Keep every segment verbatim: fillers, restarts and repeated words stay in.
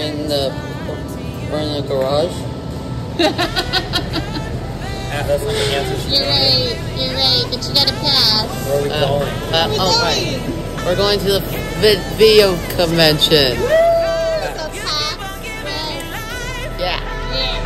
in the we're in the garage. Yeah, that's not the answer. You're right, you're right, but you gotta pass. Where are we Uh, going? uh, oh, right. We're going to the vi video convention. Woo! So pass, right? Yeah. Yeah.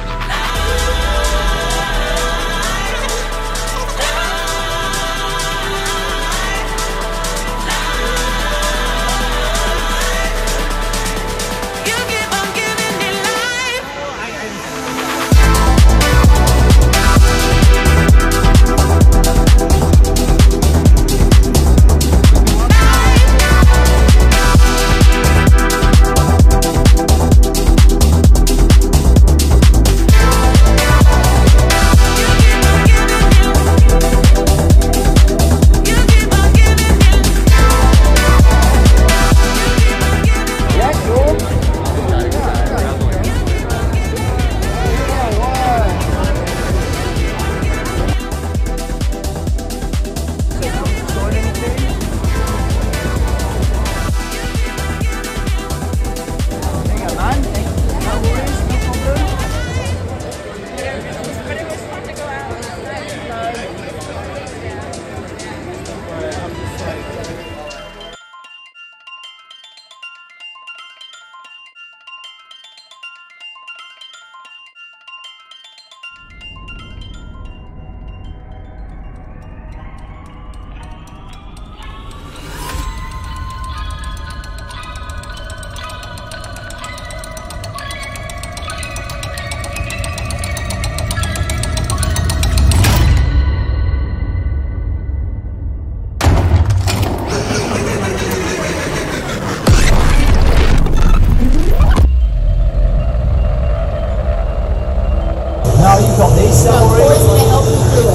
Now you've got these. Don't worry. Boys going to help you through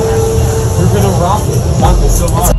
it. You're going to rock it. Rock it so hard.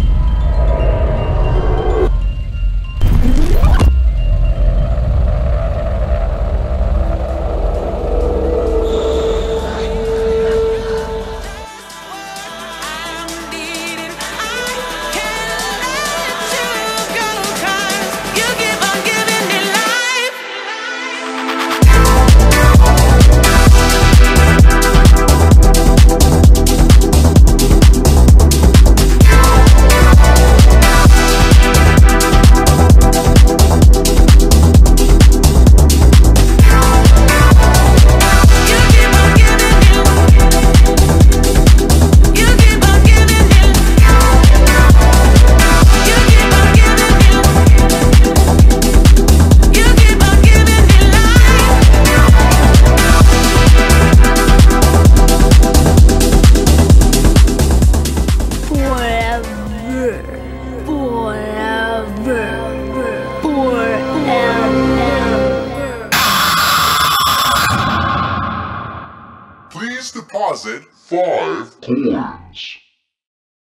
Please deposit five coins.